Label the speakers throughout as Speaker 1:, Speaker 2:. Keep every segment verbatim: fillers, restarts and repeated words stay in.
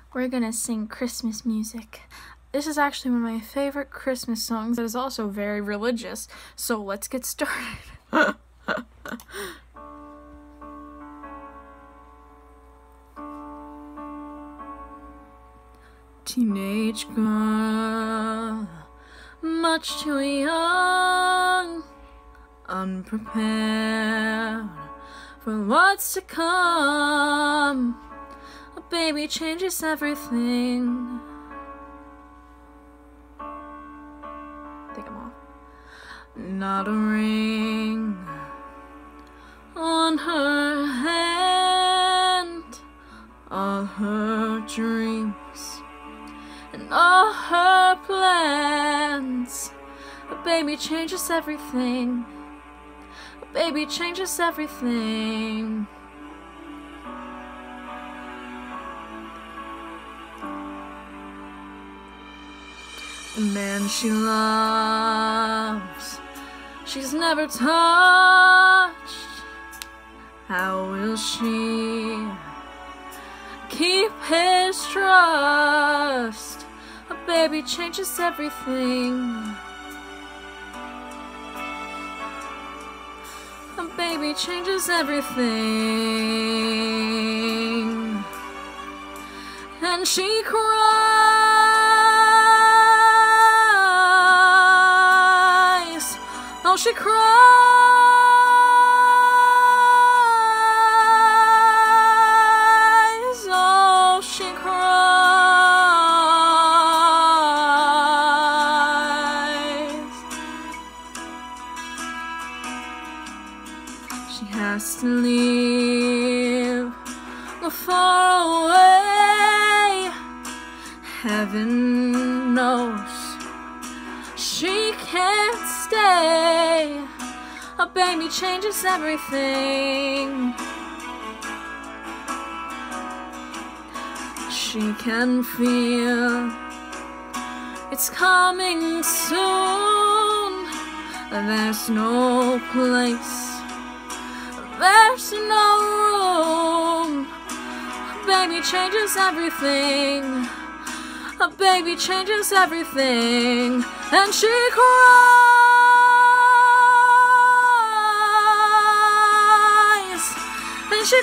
Speaker 1: we're gonna sing Christmas music. This is actually one of my favorite Christmas songs. It is also very religious, so let's get started. Teenage girl, much too young, unprepared for what's to come. A baby changes everything. Take them off. Not a ring on her hand, all her dreams and all her plans. A baby changes everything. A baby changes everything. The man she loves, she's never touched. How will she keep his trust? A baby changes everything. A baby changes everything. And she cries. Oh, she cries. Oh, she cries. She has to leave far away. Heaven knows she can't stay. A baby changes everything. She can feel it's coming soon. There's no place, there's no room. A baby changes everything. A baby changes everything. And she cries. And she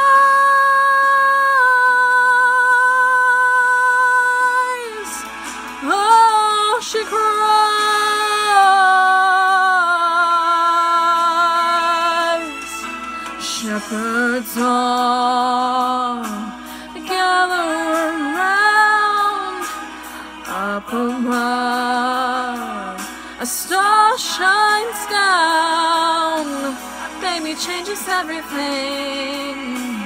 Speaker 1: cries. Oh, she cries. Shepherds all gather around. Up above, a star shines down. Baby changes everything.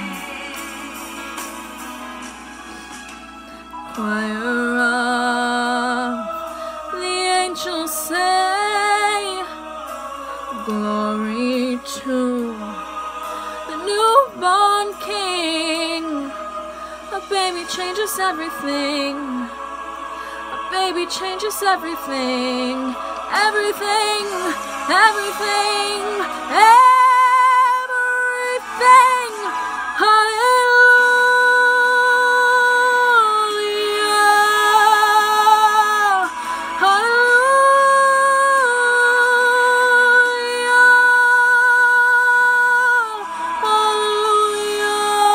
Speaker 1: Choir of the angels say, glory to the newborn King. A baby changes everything. Baby changes everything, everything, everything, everything. Hallelujah, hallelujah, hallelujah.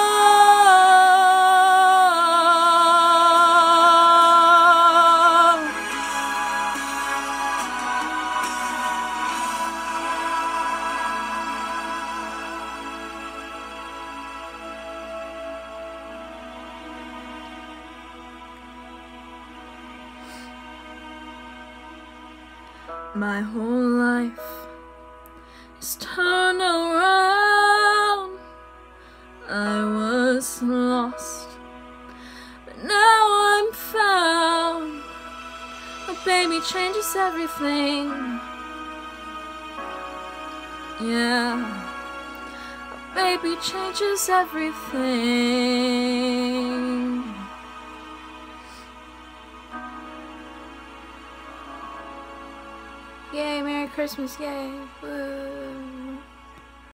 Speaker 1: My whole life is turned around. I was lost, but now I'm found. A baby changes everything. Yeah, a baby changes everything. Yay, Merry Christmas, yay, woo.